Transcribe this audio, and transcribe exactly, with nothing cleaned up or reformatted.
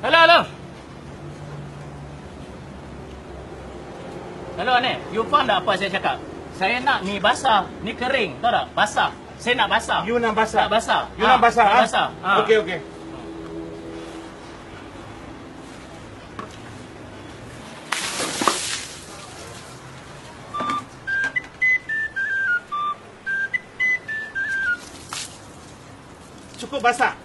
Hello, hello. Hello, ni. You faham tak apa saya cakap? Saya nak ni basah, ni kering. Tahu tak? Basah. Saya nak basah. You nak basah? Nak basah. You nak basah? Nak ah? basah. Ha. Okey, okey. Cukup basah?